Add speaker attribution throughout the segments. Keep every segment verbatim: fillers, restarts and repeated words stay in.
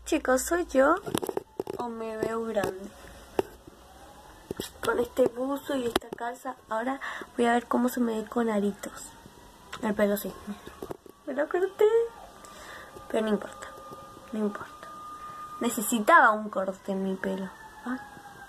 Speaker 1: Chicos, ¿soy yo o me veo grande? Con este buzo y esta calza. Ahora voy a ver cómo se me ve con aritos. El pelo sí. Me lo corté. Pero no importa. No importa. Necesitaba un corte en mi pelo. Ay.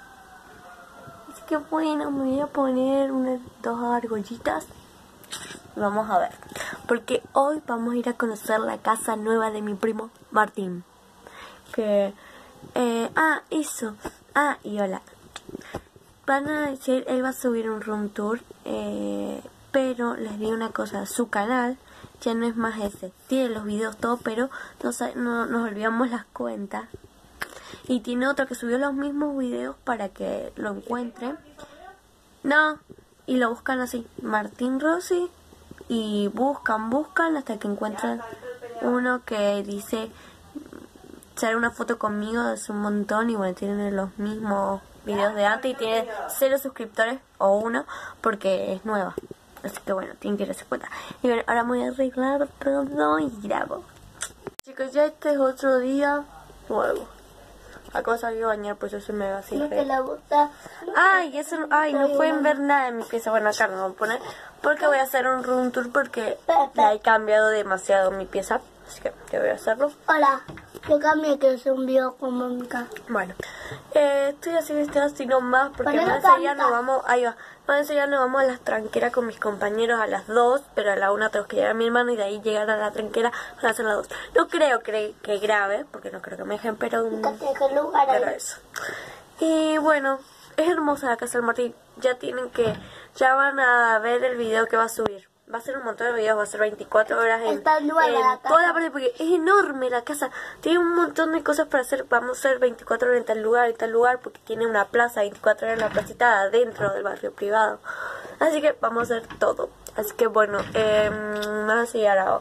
Speaker 1: Así que bueno, me voy a poner unas dos argollitas. Vamos a ver. Porque hoy vamos a ir a conocer la casa nueva de mi primo Martín. Que... Eh, ah, eso. Ah, y hola. Van a decir, él va a subir un room tour. Eh, pero les digo una cosa. Su canal ya no es más ese. Tiene los videos todo, pero nos, no, nos olvidamos las cuentas. Y tiene otro que subió los mismos videos para que lo encuentren. No. Y lo buscan así. Martín Rossi. Y buscan, buscan hasta que encuentran uno que dice... Sale una foto conmigo hace un montón y bueno, tienen los mismos videos de antes y tiene cero suscriptores o uno porque es nueva. Así que bueno, tienen que ir a esa cuenta. Y bueno, ahora me voy a arreglar todo y grabo. Chicos, ya este es otro día nuevo. Acabo de a bañar, pues yo se me va así.
Speaker 2: No te la bota.
Speaker 1: Ay, eso, ay, no pueden ver nada en mi pieza. Bueno, acá me voy a poner porque voy a hacer un room tour porque ya he cambiado demasiado mi pieza. Así que yo voy a hacerlo.
Speaker 2: Hola, yo cambié que es un video con Mónica.
Speaker 1: Bueno, eh, estoy así vestida así nomás porque
Speaker 2: Ponelo
Speaker 1: más allá
Speaker 2: tanta.
Speaker 1: nos vamos, ahí va, más allá nos vamos a las tranqueras con mis compañeros a las dos, pero a la una tengo que llegar a mi hermano y de ahí llegar a la tranquera para hacer las dos. No creo que, que grabe, porque no creo que me dejen, pero,
Speaker 2: ¿Qué lugar
Speaker 1: pero
Speaker 2: hay?
Speaker 1: eso. Y bueno, es hermosa la casa del Martín, ya tienen que, ya van a ver el video que va a subir. Va a ser un montón de videos, va a ser veinticuatro horas en,
Speaker 2: Está nueva
Speaker 1: en
Speaker 2: la casa.
Speaker 1: toda la parte, porque es enorme la casa. Tiene un montón de cosas para hacer. Vamos a hacer veinticuatro horas en tal lugar, en tal lugar, porque tiene una plaza, veinticuatro horas en la placita adentro del barrio privado. Así que vamos a hacer todo. Así que bueno, eh, vamos a seguir ahora.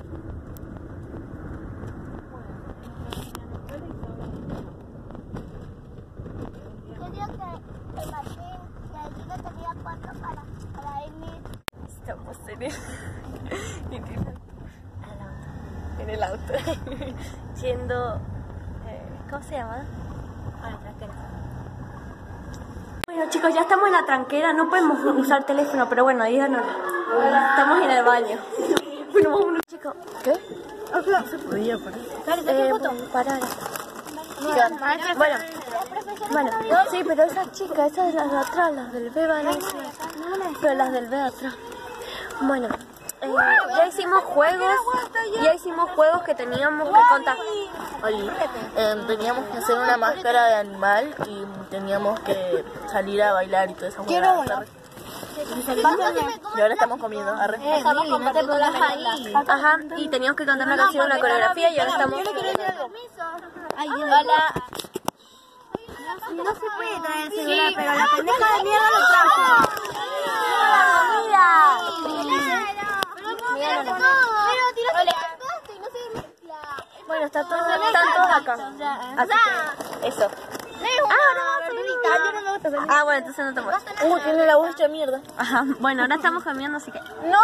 Speaker 2: Yo digo que el Martín, que allí no tenía cuatro para, para irme.
Speaker 1: Estamos en el, en el, en el auto, yendo, eh, ¿cómo se llama? A la tranquera. Bueno chicos, ya estamos en la tranquera, no podemos usar teléfono, pero bueno, díganos, estamos en el baño. Bueno, vámonos chicos. ¿Qué? No se podía parar. Eh, bueno, parar. Bueno, bueno, sí, pero esas chicas, esas de las de atrás, las del B van a decir, pero las del B de atrás. Bueno, eh, ya hicimos juegos, ya hicimos juegos que teníamos que contar.
Speaker 3: Oli, eh, teníamos que hacer una máscara de animal y teníamos que salir a bailar y toda esa huevada. Y ahora estamos comiendo. Arre.
Speaker 2: No te pongas ahí.
Speaker 1: Ajá, y teníamos que cantar una canción, una coreografía y ahora estamos...
Speaker 2: Hola. No se puede traer el celular, pero la pendeja de mierda lo trajo. Mira. Pero tiraste y no se mezcla.
Speaker 1: Bueno, está todo, están todos acá. Así que, eso. Ah, bueno, entonces no te mueves.
Speaker 3: Uh, tiene la voz hecha mierda.
Speaker 1: Ajá, bueno, ahora estamos comiendo, así que...
Speaker 2: No,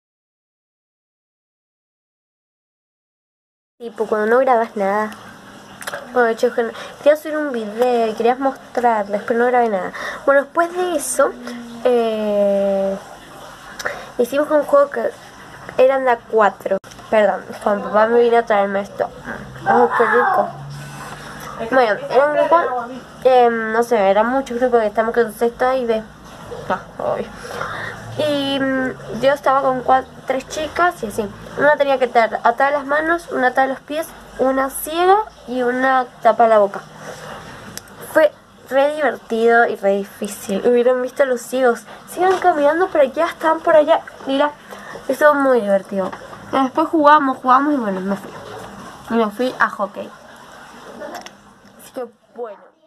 Speaker 1: Tipo, cuando no grabas nada. Bueno, chicos, quería subir un video y querías mostrarles, pero no grabé nada. Bueno, después de eso, eh, hicimos un juego que eran de a cuatro. Perdón, con papá me vino a traerme esto. ¡Oh, qué rico! Bueno, era un grupo, eh, no sé, era muchos grupos que estamos con sexta y B. Ah, obvio. Y mm, yo estaba con cuatro, tres chicas y así. Una tenía que tener atada las manos, una atada los pies, una ciega y una tapa la boca. Fue re divertido y re difícil. Hubieran visto a los ciegos. Sigan caminando por allá, estaban por allá. Mira, estuvo muy divertido. Y después jugamos, jugamos y bueno, me fui. Y me fui a hockey. Así que bueno.